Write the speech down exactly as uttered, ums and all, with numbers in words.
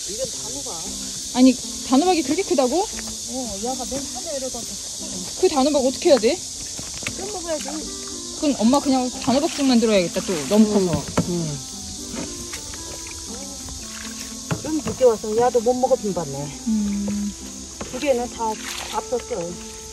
이건 단호박. 아니 단호박이 그렇게 크다고? 어, 야가 맨 산에 이러다 그 단호박 어떻게 해야 돼? 좀 먹어야지. 그럼 엄마 그냥 단호박죽 만들어야겠다 또 너무 커서. 응. 좀 늦게 와서 야도 못 먹어 빈받네. 음. 두 개는 다 잡혔어.